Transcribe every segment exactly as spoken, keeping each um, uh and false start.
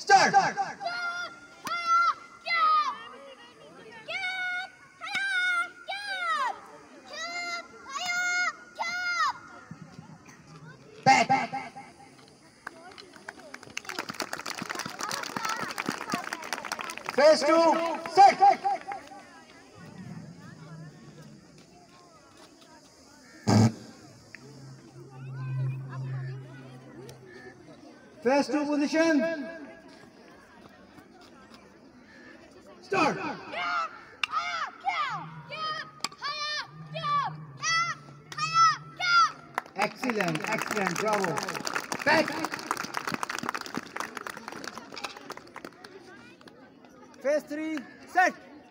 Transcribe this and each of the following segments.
Start. Back. Phase two, set. Phase two position. Start. Excellent, excellent, bravo. Back. Phase three, set.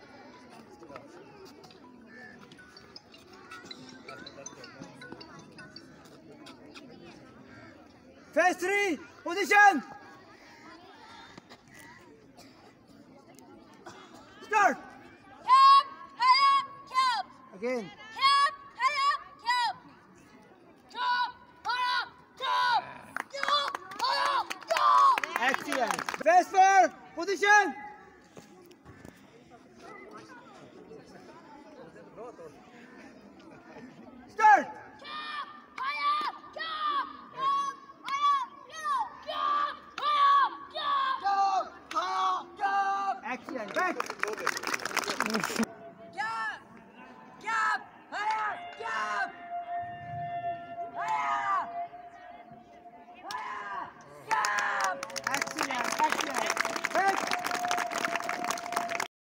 Phase three, position. Start. Again. Excellent. Phase four, position. Start. Excellent. Back.